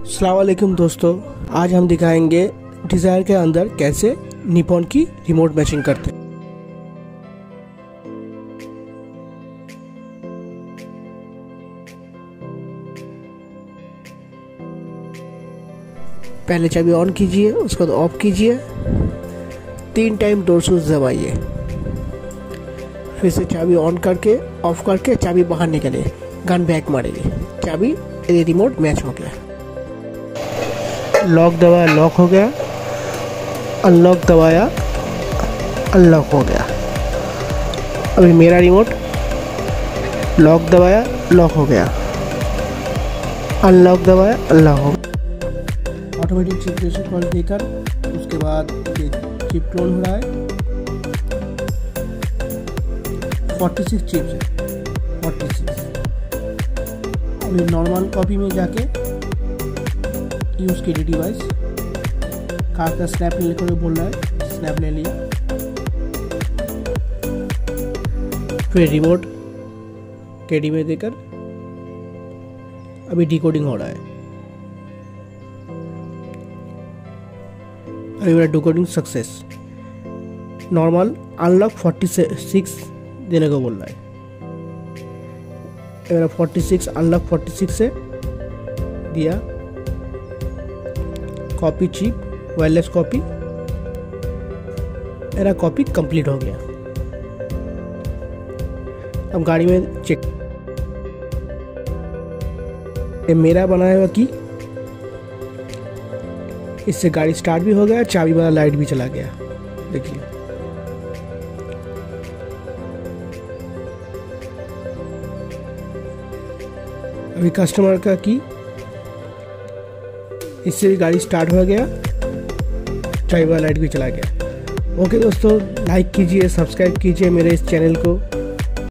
अस्सलाम वालेकुम दोस्तों, आज हम दिखाएंगे डिज़ायर के अंदर कैसे निपॉन की रिमोट मैचिंग करते हैं। पहले चाबी ऑन कीजिए, उसके बाद ऑफ कीजिए, 3 टाइम डोर स्विच दबाइए, फिर से चाबी ऑन करके ऑफ करके चाबी बाहर निकालिए, गन बैक मारिए, चाबी रिमोट मैच हो गया। लॉक दबाया, लॉक हो गया, अनलॉक दबाया, अनलॉक हो गया। अभी मेरा रिमोट लॉक दबाया, लॉक हो गया, अनलॉक दबाया, अनलॉक हो गया। ऑटोमेटिक चिप रेशो कॉल देकर उसके बाद ये चिप क्लोन हो रहा है। 46 चिप्स है, 46। अभी नॉर्मल कॉपी में जाके यूज़ की डिवाइस कार का स्नैप लेने को बोल रहा है, स्नैप ले लिया। फिर रिमोट केडी में देकर अभी डिकोडिंग हो रहा है। अभी मेरा डिकोडिंग सक्सेस। नॉर्मल अनलॉक 46 देने को बोल रहा है। मेरा 46 अनलॉक 46 से दिया। कॉपी चिप वायरलेस कॉपी, मेरा कॉपी कंप्लीट हो गया। अब गाड़ी में चेक, ये मेरा बनाया हुआ की, इससे गाड़ी स्टार्ट भी हो गया, चाबी वाला लाइट भी चला गया। देखिए अभी कस्टमर का की, इससे भी गाड़ी स्टार्ट हो गया, चाबी वाला लाइट भी चला गया। ओके दोस्तों, लाइक कीजिए, सब्सक्राइब कीजिए मेरे इस चैनल को।